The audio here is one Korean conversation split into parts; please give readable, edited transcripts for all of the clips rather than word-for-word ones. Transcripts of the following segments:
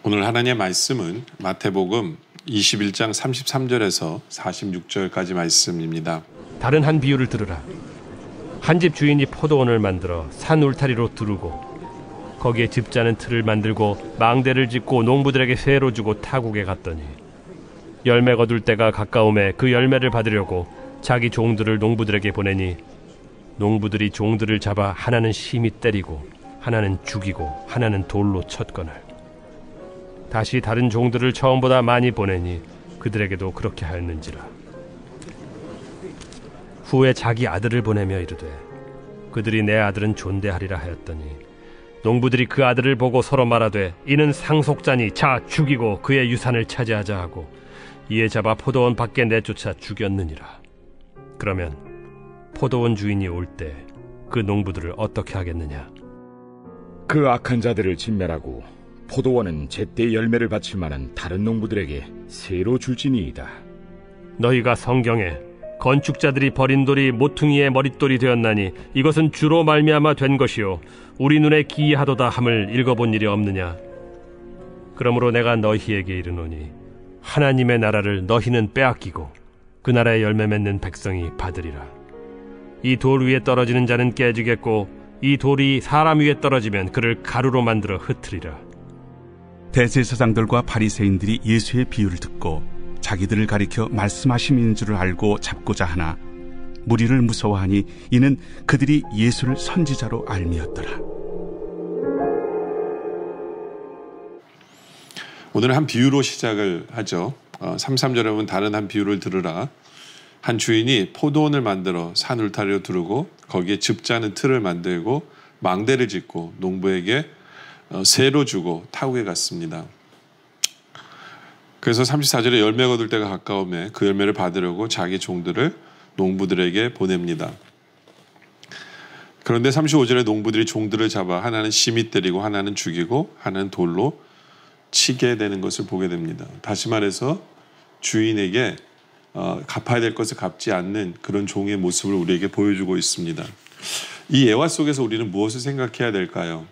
오늘 하나님의 말씀은 마태복음 21장 33절에서 46절까지 말씀입니다. 다른 한 비유를 들으라. 한 집 주인이 포도원을 만들어 산 울타리로 두르고 거기에 즙자는 틀을 만들고 망대를 짓고 농부들에게 세로 주고 타국에 갔더니 열매 거둘 때가 가까움에 그 열매를 받으려고 자기 종들을 농부들에게 보내니 농부들이 종들을 잡아 하나는 심히 때리고 하나는 죽이고 하나는 돌로 쳤거늘 다시 다른 종들을 처음보다 많이 보내니 그들에게도 그렇게 하였는지라. 후에 자기 아들을 보내며 이르되 그들이 내 아들은 존대하리라 하였더니 농부들이 그 아들을 보고 서로 말하되 이는 상속자니 자 죽이고 그의 유산을 차지하자 하고 이에 잡아 포도원 밖에 내쫓아 죽였느니라. 그러면 포도원 주인이 올 때 그 농부들을 어떻게 하겠느냐? 그 악한 자들을 진멸하고 포도원은 제때 열매를 바칠 만한 다른 농부들에게 새로 줄지니이다. 너희가 성경에 건축자들이 버린 돌이 모퉁이의 머릿돌이 되었나니 이것은 주로 말미암아 된 것이요 우리 눈에 기이하도다 함을 읽어본 일이 없느냐? 그러므로 내가 너희에게 이르노니 하나님의 나라를 너희는 빼앗기고 그 나라의 열매 맺는 백성이 받으리라. 이 돌 위에 떨어지는 자는 깨지겠고 이 돌이 사람 위에 떨어지면 그를 가루로 만들어 흩으리라. 대제사장들과 바리새인들이 예수의 비유를 듣고 자기들을 가리켜 말씀하심인 줄을 알고 잡고자 하나 무리를 무서워하니 이는 그들이 예수를 선지자로 알미었더라. 오늘 한 비유로 시작을 하죠. 33절에 보면 다른 한 비유를 들으라. 한 주인이 포도원을 만들어 산 울타리로 두르고 거기에 즙자는 틀을 만들고 망대를 짓고 농부에게 세로 주고 타국에 갔습니다. 그래서 34절에 열매 거둘 때가 가까움에 그 열매를 받으려고 자기 종들을 농부들에게 보냅니다. 그런데 35절에 농부들이 종들을 잡아 하나는 심히 때리고 하나는 죽이고 하나는 돌로 치게 되는 것을 보게 됩니다. 다시 말해서 주인에게 갚아야 될 것을 갚지 않는 그런 종의 모습을 우리에게 보여주고 있습니다. 이 예화 속에서 우리는 무엇을 생각해야 될까요?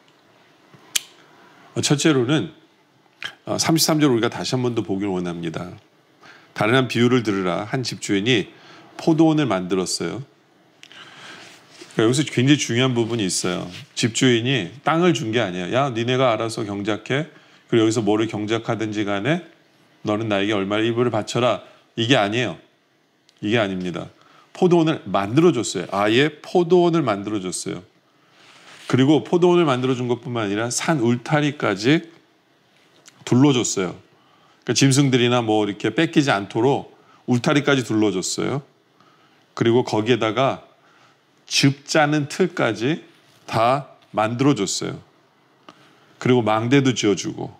첫째로는 33절 우리가 다시 한 번 더 보기를 원합니다. 다른 한 비유를 들으라. 한 집주인이 포도원을 만들었어요. 그러니까 여기서 굉장히 중요한 부분이 있어요. 집주인이 땅을 준 게 아니에요. 야, 니네가 알아서 경작해. 그리고 여기서 뭐를 경작하든지 간에 너는 나에게 얼마의 일부를 바쳐라. 이게 아니에요. 이게 아닙니다. 포도원을 만들어줬어요. 아예 포도원을 만들어줬어요. 그리고 포도원을 만들어준 것뿐만 아니라 산 울타리까지 둘러줬어요. 그러니까 짐승들이나 뭐 이렇게 뺏기지 않도록 울타리까지 둘러줬어요. 그리고 거기에다가 즙자는 틀까지 다 만들어줬어요. 그리고 망대도 지어주고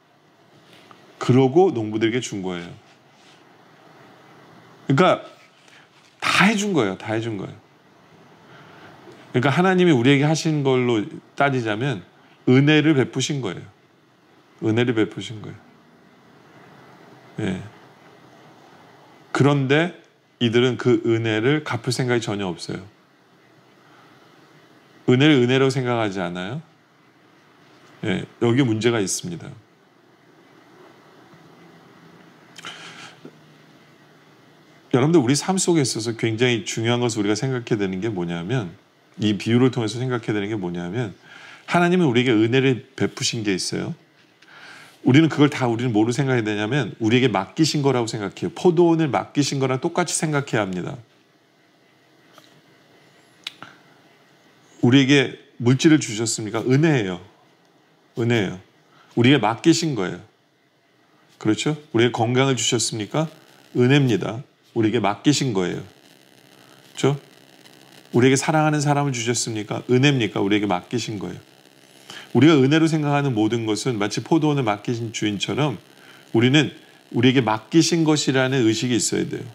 그러고 농부들에게 준 거예요. 그러니까 다 해준 거예요. 다 해준 거예요. 그러니까 하나님이 우리에게 하신 걸로 따지자면 은혜를 베푸신 거예요. 은혜를 베푸신 거예요. 예. 그런데 이들은 그 은혜를 갚을 생각이 전혀 없어요. 은혜를 은혜라고 생각하지 않아요? 예. 여기 문제가 있습니다. 여러분들 우리 삶 속에 있어서 굉장히 중요한 것을 우리가 생각해야 되는 게 뭐냐면 이 비유를 통해서 생각해야 되는 게 뭐냐면 하나님은 우리에게 은혜를 베푸신 게 있어요. 우리는 그걸 다 우리는 뭐로 생각해야 되냐면 우리에게 맡기신 거라고 생각해요. 포도원을 맡기신 거랑 똑같이 생각해야 합니다. 우리에게 물질을 주셨습니까? 은혜예요. 은혜예요. 우리에게 맡기신 거예요. 그렇죠? 우리에게 건강을 주셨습니까? 은혜입니다. 우리에게 맡기신 거예요. 그렇죠? 우리에게 사랑하는 사람을 주셨습니까? 은혜입니까? 우리에게 맡기신 거예요. 우리가 은혜로 생각하는 모든 것은 마치 포도원을 맡기신 주인처럼 우리는 우리에게 맡기신 것이라는 의식이 있어야 돼요.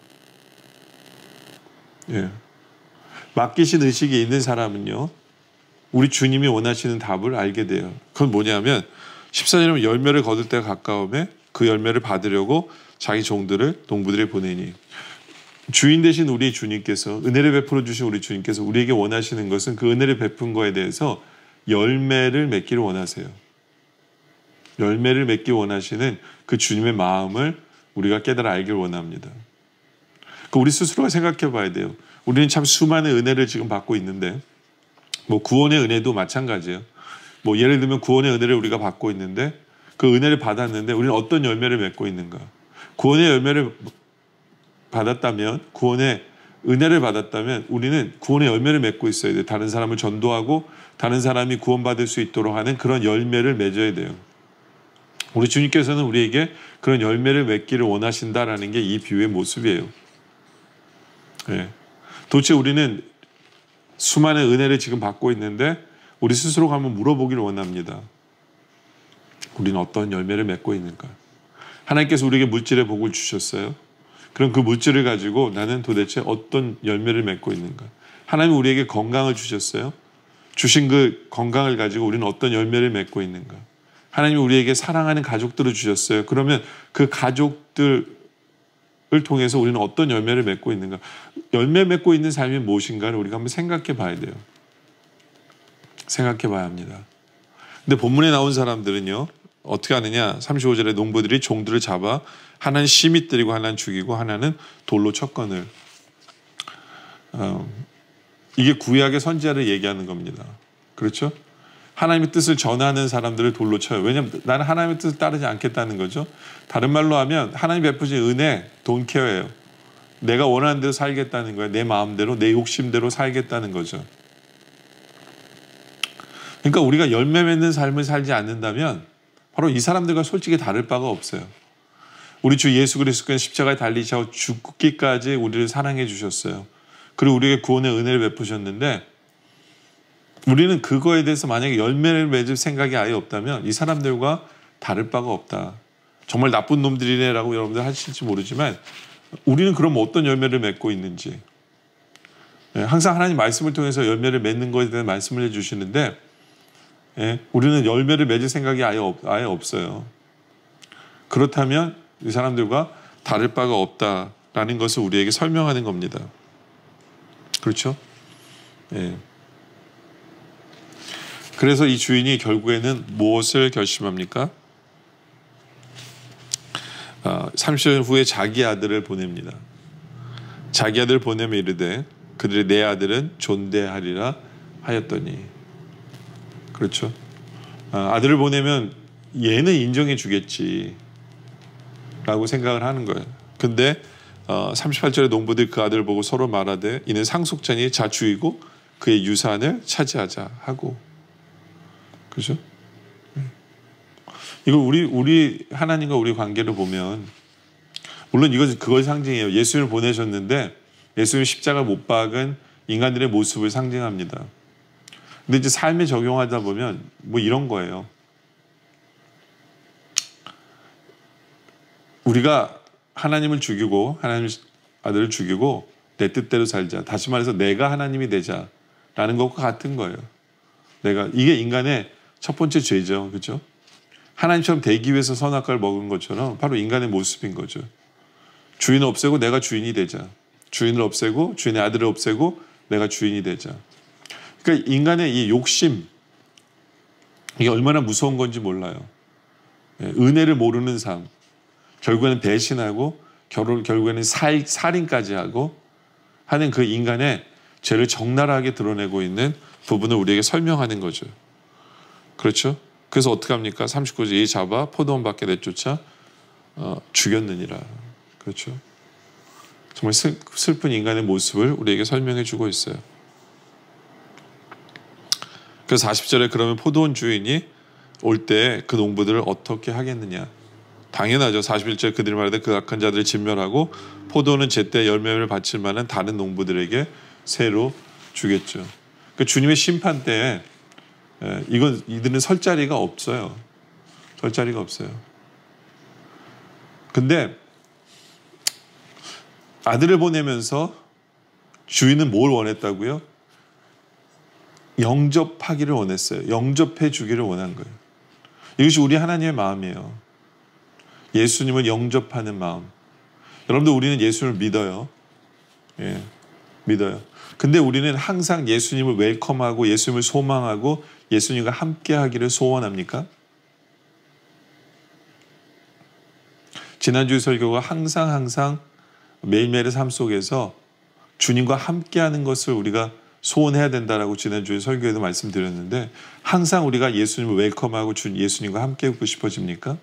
예. 맡기신 의식이 있는 사람은요, 우리 주님이 원하시는 답을 알게 돼요. 그건 뭐냐면 14절에 열매를 거둘 때가 가까움에 그 열매를 받으려고 자기 종들을 농부들에 보내니 주인 되신 우리 주님께서 은혜를 베풀어 주신 우리 주님께서 우리에게 원하시는 것은 그 은혜를 베푼 거에 대해서 열매를 맺기를 원하세요. 열매를 맺기 원하시는 그 주님의 마음을 우리가 깨달아 알길 원합니다. 우리 스스로가 생각해 봐야 돼요. 우리는 참 수많은 은혜를 지금 받고 있는데, 구원의 은혜도 마찬가지예요. 예를 들면 구원의 은혜를 우리가 받고 있는데, 그 은혜를 받았는데 우리는 어떤 열매를 맺고 있는가? 구원의 열매를 받았다면, 구원의 은혜를 받았다면 우리는 구원의 열매를 맺고 있어야 돼요. 다른 사람을 전도하고 다른 사람이 구원받을 수 있도록 하는 그런 열매를 맺어야 돼요. 우리 주님께서는 우리에게 그런 열매를 맺기를 원하신다라는 게 이 비유의 모습이에요. 네. 도대체 우리는 수많은 은혜를 지금 받고 있는데 우리 스스로가 한번 물어보기를 원합니다. 우리는 어떤 열매를 맺고 있는가? 하나님께서 우리에게 물질의 복을 주셨어요. 그럼 그 물질을 가지고 나는 도대체 어떤 열매를 맺고 있는가? 하나님이 우리에게 건강을 주셨어요. 주신 그 건강을 가지고 우리는 어떤 열매를 맺고 있는가? 하나님이 우리에게 사랑하는 가족들을 주셨어요. 그러면 그 가족들을 통해서 우리는 어떤 열매를 맺고 있는가? 열매 맺고 있는 삶이 무엇인가를 우리가 한번 생각해 봐야 돼요. 생각해 봐야 합니다. 근데 본문에 나온 사람들은요, 어떻게 하느냐? 35절에 농부들이 종들을 잡아 하나는 심히 때리고 하나는 죽이고 하나는 돌로 쳤거늘. 이게 구약의 선지자를 얘기하는 겁니다. 그렇죠? 하나님의 뜻을 전하는 사람들을 돌로 쳐요. 왜냐하면 나는 하나님의 뜻을 따르지 않겠다는 거죠. 다른 말로 하면 하나님 베푸신 은혜, 돈케어예요. 내가 원하는 대로 살겠다는 거예요. 내 마음대로, 내 욕심대로 살겠다는 거죠. 그러니까 우리가 열매 맺는 삶을 살지 않는다면 바로 이 사람들과 솔직히 다를 바가 없어요. 우리 주 예수 그리스도께서 십자가에 달리셔서 죽기까지 우리를 사랑해 주셨어요. 그리고 우리에게 구원의 은혜를 베푸셨는데 우리는 그거에 대해서 만약에 열매를 맺을 생각이 아예 없다면 이 사람들과 다를 바가 없다. 정말 나쁜 놈들이네라고 여러분들 하실지 모르지만 우리는 그럼 어떤 열매를 맺고 있는지, 항상 하나님 말씀을 통해서 열매를 맺는 것에 대한 말씀을 해주시는데 우리는 열매를 맺을 생각이 아예 없어요. 그렇다면 이 사람들과 다를 바가 없다라는 것을 우리에게 설명하는 겁니다. 그렇죠? 그래서 이 주인이 결국에는 무엇을 결심합니까? 30년 후에 자기 아들을 보냅니다. 자기 아들을 보내며 이르되 그들이 내 아들은 존대하리라 하였더니. 그렇죠? 아들을 보내면 얘는 인정해 주겠지 라고 생각을 하는 거예요. 근데 38절에 농부들이 그 아들을 보고 서로 말하되 이는 상속자니 자 죽이고 그의 유산을 차지하자 하고. 그죠? 이거 우리 하나님과 우리 관계를 보면, 물론 이것은 그걸 상징해요. 예수님을 보내셨는데 예수님 십자가 못 박은 인간들의 모습을 상징합니다. 근데 이제 삶에 적용하다 보면 이런 거예요. 우리가 하나님을 죽이고 하나님 아들을 죽이고 내 뜻대로 살자. 다시 말해서 내가 하나님이 되자라는 것과 같은 거예요. 이게 인간의 첫 번째 죄죠. 그렇죠? 하나님처럼 되기 위해서 선악과를 먹은 것처럼 바로 인간의 모습인 거죠. 주인을 없애고 내가 주인이 되자. 주인을 없애고 주인의 아들을 없애고 내가 주인이 되자. 그러니까 인간의 이 욕심, 이게 얼마나 무서운 건지 몰라요. 은혜를 모르는 삶, 결국에는 배신하고 결국에는 살인까지 하고 하는 그 인간의 죄를 적나라하게 드러내고 있는 부분을 우리에게 설명하는 거죠. 그렇죠? 그래서 어떻게 합니까? 39절 이 잡아 포도원 밖에 내쫓아 죽였느니라. 그렇죠? 정말 슬픈 인간의 모습을 우리에게 설명해 주고 있어요. 그래서 40절에 그러면 포도원 주인이 올 때 그 농부들을 어떻게 하겠느냐. 당연하죠. 41절 그들이 말하되 그 악한 자들을 진멸하고 포도원은 제때 열매를 바칠 만한 다른 농부들에게 새로 주겠죠. 그 주님의 심판 때에 이들은 설 자리가 없어요. 설 자리가 없어요. 근데 아들을 보내면서 주인은 뭘 원했다고요? 영접하기를 원했어요. 영접해 주기를 원한 거예요. 이것이 우리 하나님의 마음이에요. 예수님을 영접하는 마음. 여러분들 우리는 예수님을 믿어요. 믿어요. 근데 우리는 항상 예수님을 웰컴하고 예수님을 소망하고 예수님과 함께 하기를 소원합니까? 지난주 설교가 항상 매일매일의 삶 속에서 주님과 함께하는 것을 우리가 소원해야 된다라고 지난주에 설교에도 말씀드렸는데, 항상 우리가 예수님을 웰컴하고 예수님과 함께하고 싶어집니까?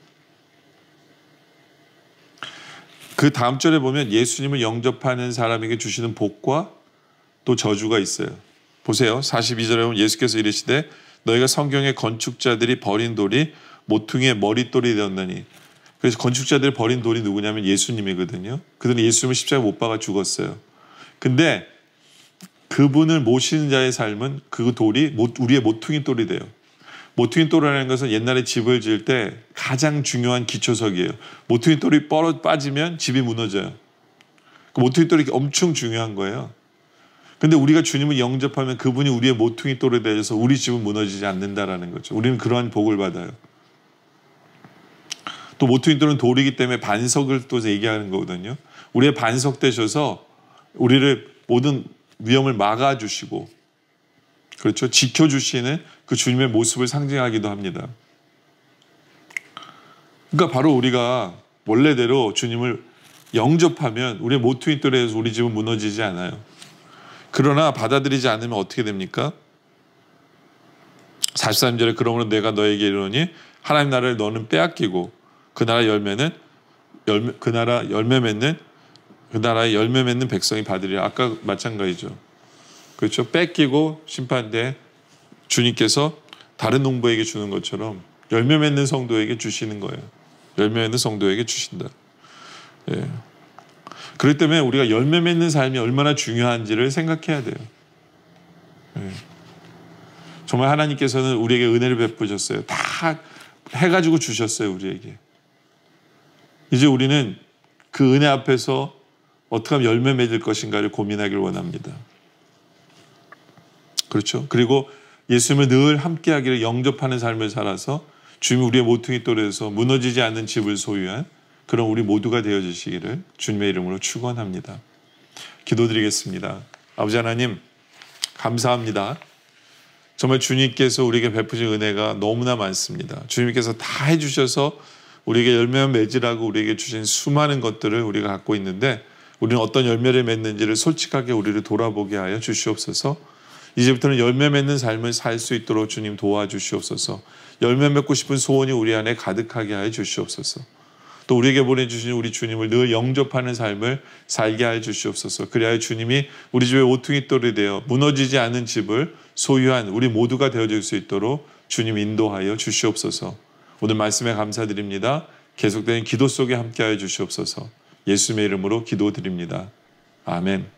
그 다음 절에 보면 예수님을 영접하는 사람에게 주시는 복과 또 저주가 있어요. 보세요. 42절에 보면 예수께서 이르시되 너희가 성경의 건축자들이 버린 돌이 모퉁이의 머릿돌이 되었나니. 그래서 건축자들이 버린 돌이 누구냐면 예수님이거든요. 그들은 예수님을 십자가에 못 박아 죽었어요. 근데 그분을 모시는 자의 삶은 그 돌이 우리의 모퉁이 돌이 돼요. 모퉁이 돌이라는 것은 옛날에 집을 지을 때 가장 중요한 기초석이에요. 모퉁이 돌이 빠지면 집이 무너져요. 그 모퉁이 돌이 엄청 중요한 거예요. 근데 우리가 주님을 영접하면 그분이 우리의 모퉁이 돌이 되어서 우리 집은 무너지지 않는다라는 거죠. 우리는 그러한 복을 받아요. 또 모퉁이 돌은 돌이기 때문에 반석을 또 얘기하는 거거든요. 우리의 반석 되셔서 우리를 모든 위험을 막아주시고, 그렇죠, 지켜주시는 그 주님의 모습을 상징하기도 합니다. 그러니까 바로 우리가 원래대로 주님을 영접하면 우리의 모퉁이 돌에서 우리 집은 무너지지 않아요. 그러나 받아들이지 않으면 어떻게 됩니까? 43절에 그러므로 내가 너에게 이르노니 하나님 나라를 너는 빼앗기고 그 나라의 열매 맺는 백성이 받으리라. 아까 마찬가지죠. 그렇죠? 뺏기고 심판대 주님께서 다른 농부에게 주는 것처럼 열매 맺는 성도에게 주시는 거예요. 열매 맺는 성도에게 주신다. 예. 그렇기 때문에 우리가 열매 맺는 삶이 얼마나 중요한지를 생각해야 돼요. 예. 정말 하나님께서는 우리에게 은혜를 베푸셨어요. 다 해가지고 주셨어요, 우리에게. 이제 우리는 그 은혜 앞에서 어떻게 하면 열매 맺을 것인가를 고민하기를 원합니다. 그렇죠? 그리고 예수님을 늘 함께하기를 영접하는 삶을 살아서 주님이 우리의 모퉁이 돌에서 무너지지 않는 집을 소유한 그런 우리 모두가 되어주시기를 주님의 이름으로 축원합니다. 기도드리겠습니다. 아버지 하나님, 감사합니다. 정말 주님께서 우리에게 베푸신 은혜가 너무나 많습니다. 주님께서 다 해주셔서 우리에게 열매만 맺으라고 우리에게 주신 수많은 것들을 우리가 갖고 있는데, 우리는 어떤 열매를 맺는지를 솔직하게 우리를 돌아보게 하여 주시옵소서. 이제부터는 열매 맺는 삶을 살 수 있도록 주님 도와주시옵소서. 열매 맺고 싶은 소원이 우리 안에 가득하게 하여 주시옵소서. 또 우리에게 보내주신 우리 주님을 늘 영접하는 삶을 살게 하여 주시옵소서. 그리하여 주님이 우리 집의 모퉁이 돌이 되어 무너지지 않은 집을 소유한 우리 모두가 되어줄 수 있도록 주님 인도하여 주시옵소서. 오늘 말씀에 감사드립니다. 계속되는 기도 속에 함께하여 주시옵소서. 예수님의 이름으로 기도드립니다. 아멘.